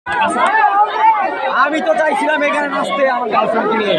আমি তো চাইছিলাম এখানে নাচতে আমার গার্লফ্রেন্ডকে নিয়ে।